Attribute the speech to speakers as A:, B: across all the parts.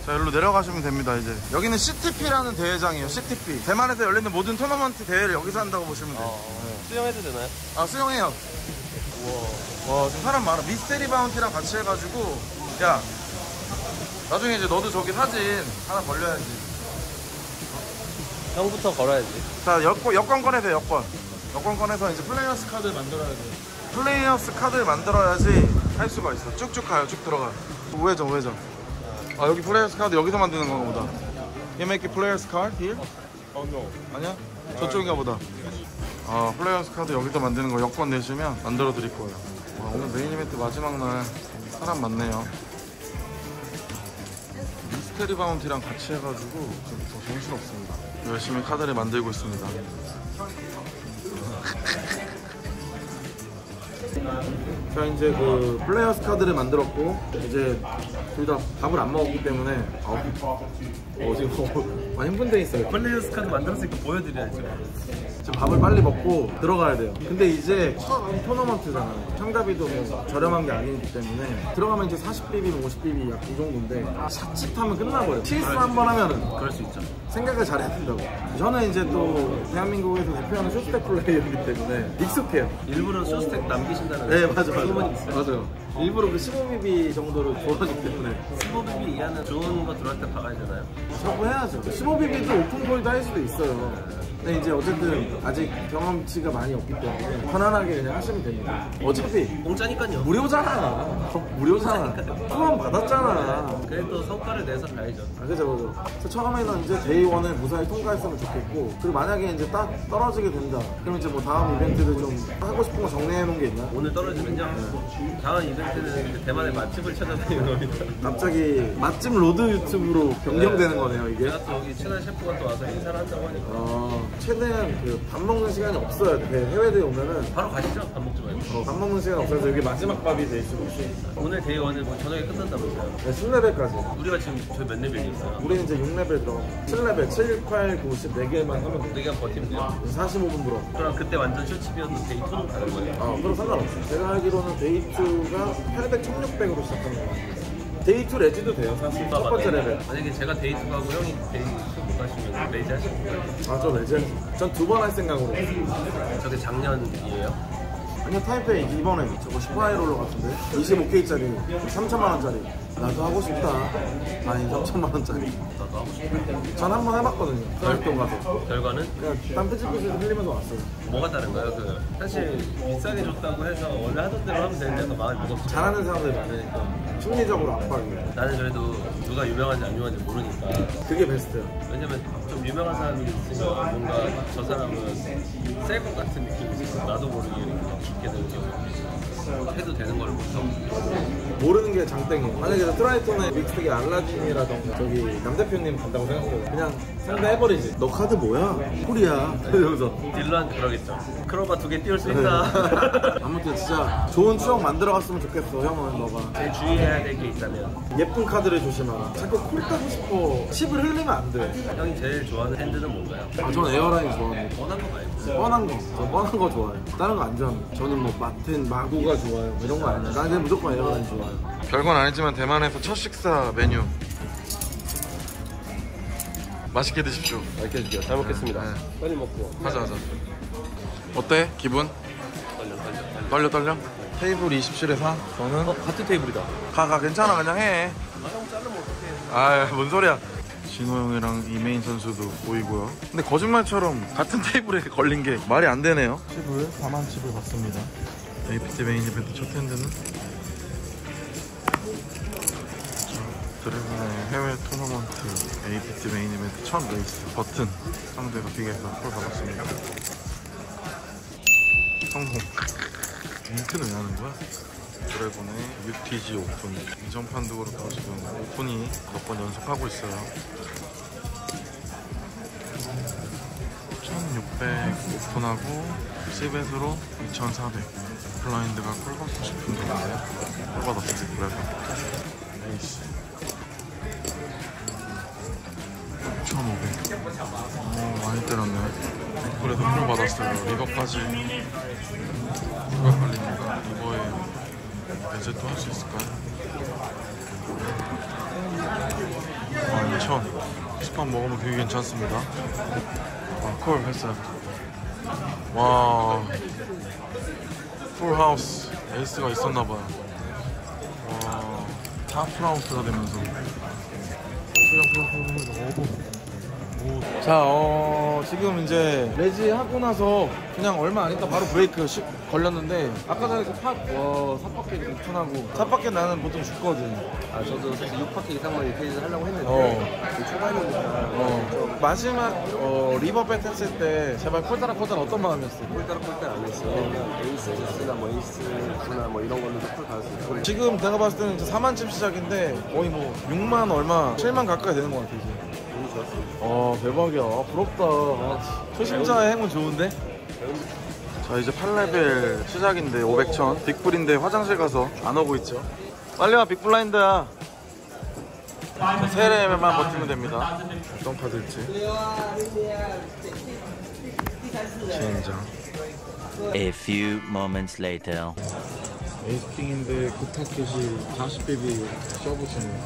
A: 자, 여기로 내려가시면 됩니다. 이제 여기는 CTP라는 대회장이에요. CTP. 대만에서 열리는 모든 토너먼트 대회를 여기서 한다고 보시면 돼요.
B: 네. 수영해도 되나요?
A: 아, 수영해요. 우와. 와, 지금 사람 많아. 미스테리 바운티랑 같이 해가지고. 야, 나중에 이제 너도 저기 사진 하나 걸려야지.
B: 형부터 걸어야지.
A: 자, 여권 꺼내세요. 여권 꺼내서 이제 플레이어스 카드를 만들어야 돼. 플레이어스 카드를 만들어야지 할 수가 있어. 쭉쭉 가요. 쭉 들어가. 우회전. 아, 여기 플레이어스 카드 여기서 만드는 건가 보다. You make a player's card here?
B: no.
A: 아니야? 저쪽인가 보다. 아, 플레이어스 카드 여기서 만드는 거 여권 내시면 만들어 드릴 거예요. 와, 오늘 메인 이벤트 마지막 날 사람 많네요. 미스테리 바운티랑 같이 해가지고 더 정신없습니다. 열심히 카드를 만들고 있습니다. 자, 이제 그 플레이어스 카드를 만들었고 이제 둘 다 밥을 안 먹었기 때문에 지금 많이 흥분돼 있어요.
B: 플레이어스 카드 만들었으니까 보여드려야죠.
A: 지금 밥을 빨리 먹고 들어가야 돼요. 근데 이제 처음 토너먼트잖아요. 참가비도 뭐 저렴한 게 아니기 때문에 들어가면 이제 40BB, 50BB 약 이 정도인데 샷짓하면 끝나버려요. 실수 한 번 하면은
B: 그럴 수 있죠.
A: 생각을 잘 해야 된다고. 저는 이제 또 대한민국에서 대표하는 쇼스텝 플레이어이기 때문에 익숙해요.
B: 일부러 쇼스택 남기신다는.
A: 네, 맞아.
B: 소문이 있어요.
A: 맞아요. 일부러 그 15BB 정도로 좋아하기 때문에
B: 15BB 이하는 좋은 거 들어갈 때 박아야 되나요?
A: 자꾸 해야죠. 15BB도 오픈골드 할 수도 있어요. 근데 이제 어쨌든 아직 경험치가 많이 없기 때문에 편안하게 그냥 하시면 됩니다. 어차피
B: 공짜니까요.
A: 무료잖아. 무료잖아. 후원 받았잖아.
B: 그래도 성과를 내서 가야죠.
A: 아, 그죠. 그래서 처음에는 이제 데이1을 무사히 통과했으면 좋겠고, 그리고 만약에 이제 딱 떨어지게 된다. 그럼 이제 뭐 다음 이벤트를 좀 하고 싶은 거 정리해 놓은 게 있나?
B: 오늘 떨어지면요. 네. 다음 이벤트는 대만의 맛집을 찾아다니는 겁니다.
A: 갑자기 맛집 로드 유튜브로 변경되는 거네요, 이게.
B: 제가 또 여기 친한 셰프가 또 와서 인사를 한다고 하니까.
A: 최대한 그 밥 먹는 시간이 없어요. 해외대회 오면은
B: 바로 가시죠. 밥 먹지 말고.
A: 밥 먹는 시간이 없어서 여기 마지막 밥이 될 수도 있으니까.
B: 오늘 데이 1을 뭐 저녁에 끝난다면서요?
A: 네, 10레벨까지.
B: 우리가 지금 저희 몇 레벨이었어요?
A: 우리는 이제 6레벨 들어. 7레벨, 7, 8, 9, 10 4개만 하면
B: 4개만 버티면 돼요?
A: 45분 들어.
B: 그럼 그때 완전 쇼칩이었는데 데이 2는 가는 거예요?
A: 그럼 상관없어. 제가 알기로는 데이2가 800, 1600으로 시작하는 거 같아요. 데이2 레지도 돼요, 사실. 첫 번째 레벨.
B: 만약에 제가 데이 2 가고 형이 데이 2 못 가시면 레지 하실 거예요?
A: 저 레지. 전 2번 할 생각으로.
B: 저게 작년이에요?
A: 아니요, 타이페이 이번에 저거 슈퍼하이롤러 같은데 25K짜리 3천만원짜리. 나도 하고 싶다. 아니 3천만원짜리.
B: 나도 하고 싶어요.
A: 전 한 번 해봤거든요. 프라이팬 가서.
B: 결과는?
A: 그냥 땀 삐질삐질 흘리면서 왔어요.
B: 뭐가 다른가요? 사실 비싸게 줬다고 해서 원래 하던 대로 하면 되는데 약간 마음이 무겁죠.
A: 잘하는 사람들이 많으니까 심리적으로 압박이.
B: 나는 그래도 누가 유명한지 안 유명한지 모르니까.
A: 그게 베스트야.
B: 왜냐면 좀 유명한 사람이 있으면 뭔가 저 사람은 셀 것 같은 느낌이 있어서 나도 모르게 이렇게 막 죽게 되는 경우가 해도 되는 걸 못하고.
A: 모르는 게 장땡이에요. 만약에 트라이톤의 믹스텍이 알라딘이라던가 저기 남 대표님 간다고 생각해요. 그냥 상대해버리지. 너 카드 뭐야? 콜이야. 이러면서
B: 딜러한테 그러겠죠. 크로바 2개 띄울 수 있나?
A: 아무튼 진짜 좋은 추억 만들어갔으면 좋겠어. 형은 너가
B: 제일 주의해야 될 게 있다면
A: 예쁜 카드를 조심하라. 자꾸 콜 따고 싶어. 칩을 흘리면 안 돼.
B: 형이 제일 좋아하는 핸드는 뭔가요?
A: 저는 에어라인 좋아합니다.
B: 뻔한 거 말고
A: 뻔한 거. 저 뻔한 거 좋아해요. 다른 거 안 좋아합니다. 저는 뭐 마틴, 마구가 좋아요. 이런 거 아니에요. 난 그냥 무조건 에어라인 좋아해요. 별건 아니지만 대만에서 첫 식사 메뉴. 맛있게 드십시오.
B: 맛있게 드세요. 잘 먹겠습니다.
A: 네.
B: 빨리 먹고.
A: 하자. 어때? 기분? 떨려? 테이블 27에 사? 저는?
B: 같은 테이블이다.
A: 가 괜찮아 그냥 해.
B: 형 자르면 어떡해.
A: 뭔 소리야. 진호 형이랑 이메인 선수도 보이고요. 근데 거짓말처럼 같은 테이블에 걸린 게 말이 안 되네요. 칩을 4만 칩을 받습니다. APT 메인 이벤트 첫 핸드는 드래곤의 해외 토너먼트 APT 메인 이벤트 첫 레이스 버튼 상대가 빅에서 콜 받았습니다. 성공. 링크는 왜 하는 거야? 드래곤의 UTG 오픈 이전판도 그렇고 지금 오픈이 몇 번 연속하고 있어요. 1600 오픈하고 C벳으로 2400 블라인드가 콜 받고 싶은 건데 콜 받았어요. 드래곤 에이스 6500 많이 때렸네. 그래도 콜 받았어요. 리버까지 누가 걸립니다. 리버에 배제도 할 수 있을까요? 12,000. 스판 먹으면 되게 괜찮습니다. 콜 했어요. 와, 풀하우스 에이스가 있었나봐요. 와, 하프라우스가 되면서 자, 지금 이제 레지 하고 나서 그냥 얼마 안 있다 바로 브레이크 걸렸는데, 아까 전에 그 삿바퀴 오픈하고 삿바퀴 나는 보통 죽거든.
B: 아 저도 사실 6바퀴 이상만 유티즈 하려고 했는데 초반이니까
A: 마지막 리버밴 했을 때 제발 콜따라 어떤 마음이었어요?
B: 꼴따라 안 했어요. 그냥 에이스나 뭐 에이스나 뭐 이런 걸로도 풀 받을 수 있고.
A: 지금 내가 봤을 때는 이제 4만쯤 시작인데 거의 뭐 6만 얼마 7만 가까이 되는 것 같아 이제.
B: 너무 좋았어요.
A: 대박이야. 부럽다. 초심자의 행운 좋은데? 자, 이제 8레벨 시작인데 500천 빅불인데 화장실 가서 안 오고 있죠. 빨리 와, 빅블라인드야. 3레벨만 버티면 됩니다. 어떤 카드일지. 젠장.
C: A few moments later.
A: 에이스팅인데 그 타켓이 40배비 써보시네.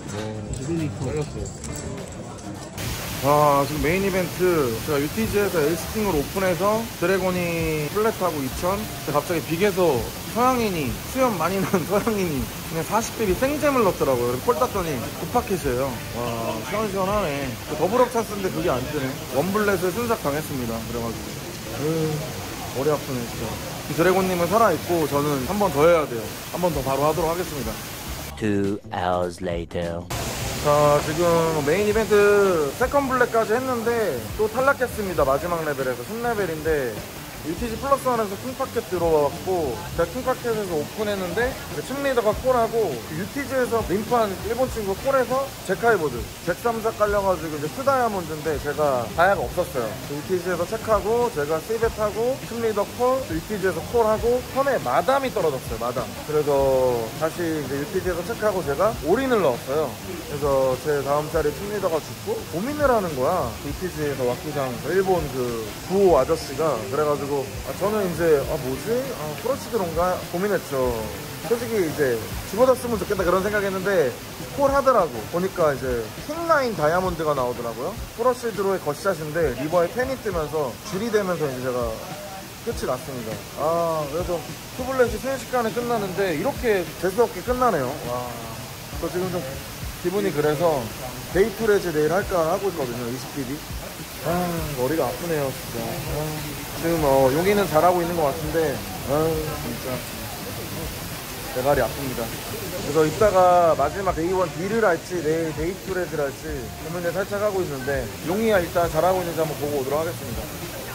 A: 잘렸어요. 지금 메인 이벤트 제가 UTG에서 에이스팅을 오픈해서 드래곤이 플랫하고 2,000. 갑자기 빅에서 서양인이 수염 많이 난 서양인이 그냥 40배비 생잼을 넣더라고요. 콜 땄더니 굿파켓이에요. 와, 시원시원하네. 더블업 찼는데 그게 안 뜨네. 원블렛을 순삭 당했습니다. 그래가지고 머리 아프네 진짜. 이 드래곤님은 살아있고 저는 한 번 더 해야 돼요. 한 번 더 바로 하도록 하겠습니다.
C: 2 hours later.
A: 자, 지금 메인 이벤트 세컨 블랙까지 했는데 또 탈락했습니다. 마지막 레벨에서 10레벨인데 UTG 플러스 1에서 킹파켓 들어왔고, 제가 킹파켓에서 오픈했는데 춤리더가 콜하고 UTG에서 림프한 일본 친구 콜해서 잭하이보드 103사 깔려가지고 이제 스다이아몬드인데 제가 다이아가 없었어요. UTG에서 체크하고 제가 세이벳하고 춤리더 콜, UTG에서 콜하고 턴에 마담이 떨어졌어요. 마담. 그래서 다시 이제 UTG에서 체크하고 제가 올인을 넣었어요. 그래서 제 다음 자리 춤리더가 죽고 고민을 하는 거야. UTG에서 왁구장 일본 그 구호 아저씨가. 그래가지고 저는 이제 프로시드론가 고민했죠. 솔직히 이제 집어줬으면 좋겠다 그런 생각했는데 콜 하더라고. 보니까 이제 킹라인 다이아몬드가 나오더라고요. 프로시드로의 겉샷인데 리버에 펜이 뜨면서 줄이 되면서 이제 제가 끝이 났습니다. 그래서 투블렛이 순식간에 끝나는데 이렇게 재수없게 끝나네요. 와, 저 지금 좀 기분이 그래서 데이트 레즈 내일 할까 하고 있거든요. 20PD. 머리가 아프네요 진짜. 지금 용이는 잘하고 있는 것 같은데 진짜 대가리 아픕니다. 그래서 이따가 마지막 데이1 딜을 할지 내일 데이2 레즈를 할지 고민을 살짝 하고 있는데, 용이야 일단 잘하고 있는지 한번 보고 오도록 하겠습니다.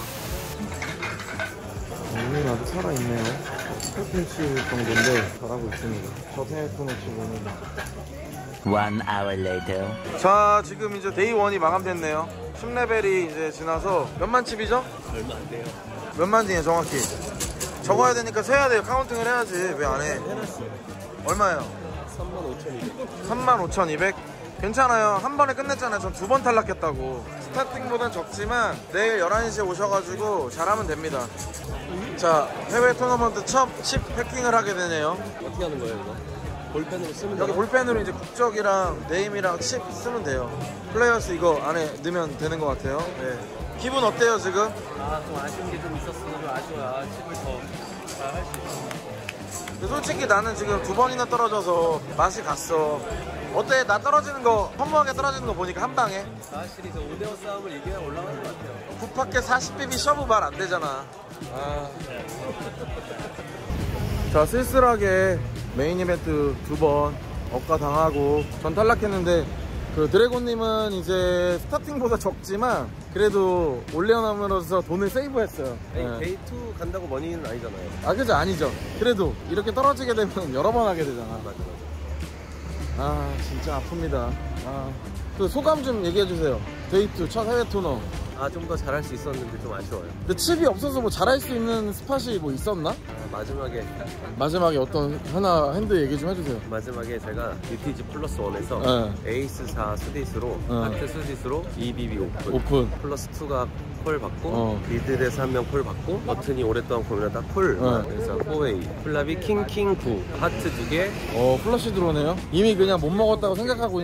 A: 용이 아주 살아있네요. 8펜치 정도인데 잘하고 있습니다. 저 생각해놓고 치고는.
C: 1 hour later.
A: 자, 지금 이제 데이1이 마감됐네요. 10레벨이 이제 지나서 몇만 칩이죠?
B: 얼마 안 돼요.
A: 몇만 칩이에요 정확히? 적어야 되니까 세야 돼요. 카운팅을 해야지. 왜 안 해?
B: 해놨어요.
A: 얼마예요?
B: 35,200.
A: 35,200? 괜찮아요. 한 번에 끝냈잖아요. 전 2번 탈락했다고. 스타팅보단 적지만 내일 11시에 오셔가지고 잘하면 됩니다. 자, 해외 토너먼트 첫 칩 패킹을 하게 되네요.
B: 어떻게 하는 거예요 이거? 볼펜으로 쓰면
A: 여기
B: 되나?
A: 볼펜으로 이제 국적이랑 네임이랑 칩 쓰면 돼요. 플레이어스 이거 안에 넣으면 되는 것 같아요. 네. 기분 어때요 지금?
B: 좀 아쉬운 게 좀 있었어. 좀 아쉬워요. 칩을 더 잘 할 수 있어.
A: 근데 솔직히 나는 지금 2번이나 떨어져서 맛이 갔어. 어때? 나 떨어지는 거, 허무하게 떨어지는 거 보니까 한 방에
B: 확실히 저 5대5 싸움을 이겨야 올라가는 것 같아요.
A: 굿파켓 40BB 셔브 말 안 되잖아. 자, 쓸쓸하게 메인 이벤트 2번 억가 당하고 전 탈락했는데, 그 드래곤님은 이제 스타팅보다 적지만 그래도 올려놓으면서 돈을 세이브했어요.
B: 데이2 간다고 머니는 아니잖아요.
A: 그죠? 아니죠. 그래도 이렇게 떨어지게 되면 여러 번 하게 되잖아.
B: 맞아.
A: 진짜 아픕니다. 그 소감 좀 얘기해주세요. 데이2 첫 해외 토너.
B: 좀 더 잘할 수 있었는데 좀 아쉬워요.
A: 근데 칩이 없어서 뭐 잘할 수 있는 스팟이 뭐 있었나?
B: 마지막에
A: 어떤 하나 핸드 얘기 좀 해주세요.
B: 마지막에 제가 UTG 플러스 1에서 에이스 4 수디스로 하트 수디스로 EBB 오픈 플러스 2가 콜 받고 리드에서 한 명 콜 받고 버튼이 오랫동안 고민하다 콜 그래서 4웨이 플랍이 킹 9 하트 2개
A: 플러시 들어오네요. 이미 그냥 못 먹었다고 생각하고 있는 보드네.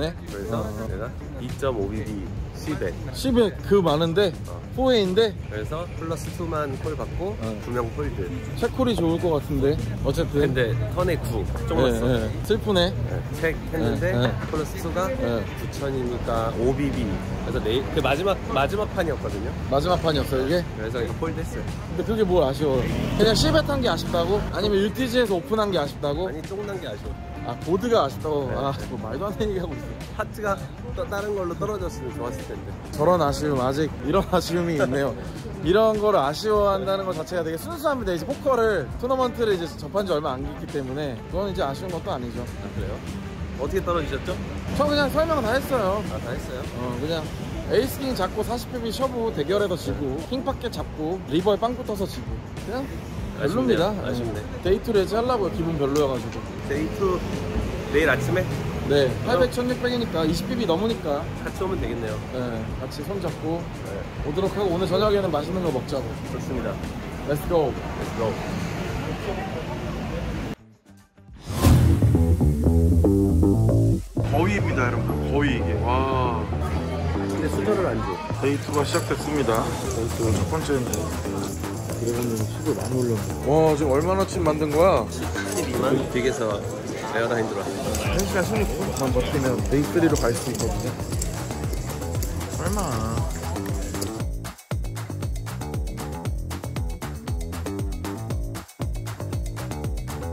A: 되네.
B: 그래서 내가 2.5BB C백
A: 10에 그 많은데 4A인데
B: 그래서 플러스 2만 콜 받고 2명 폴드.
A: 체콜이 좋을 것 같은데 어쨌든
B: 근데 턴에 9 쫑났어.
A: 슬프네.
B: 책 했는데
A: 네.
B: 플러스 2가 9,000이니까 5BB. 그래서 내일 그 마지막 판이었거든요.
A: 마지막 판이었어 이게.
B: 그래서 이거 폴드 했어요.
A: 근데 그게 뭘 아쉬워? 그냥 10에 탄 게 아쉽다고? 아니면 일티지에서 오픈한 게 아쉽다고?
B: 아니 쫑난 게 아쉬워.
A: 아 보드가 아쉽다고?
B: 네.
A: 아 뭐 말도 안 되는 얘기하고 있어.
B: 하트가 또 다른 걸로 떨어졌으면 좋았을 텐데.
A: 저런 아쉬움, 아직 이런 아쉬움이 있네요. 이런 거를 아쉬워한다는 것 자체가 되게 순수합니다. 이제 포커를 토너먼트를 이제 접한 지 얼마 안 됐기 때문에 그건 이제 아쉬운 것도 아니죠.
B: 아, 그래요? 어떻게 떨어지셨죠?
A: 저 그냥 설명 다 했어요.
B: 아, 다 했어요?
A: 그냥 에이스킹 잡고 40PB 셔브 대결에서 지고 킹파켓 잡고 리버에 빵 붙어서 지고 그냥 별로입니다.
B: 아쉽네.
A: 데이투를 해지 하려고요. 기분 별로여가지고.
B: 데이트 내일 아침에
A: 네, 800, 1600이니까 20PB 넘으니까
B: 같이 오면 되겠네요.
A: 네, 같이 손잡고 오도록 하고 오늘 저녁에는 맛있는 거 먹자고.
B: 좋습니다.
A: Let's go.
B: Let's go.
A: 거위입니다, 여러분. 거위 이게. 와.
B: 근데 수저를 안 줘.
A: 데이2가 시작됐습니다. 데이2 첫 번째인데. 드래곤님 수도 많이 올렸네. 와, 지금 얼마나쯤 만든 거야?
B: 12만 빅에서 에어라인 들어왔어요.
A: 1시간 16분만 버티면 데이3로 갈 수 있거든요. 설마.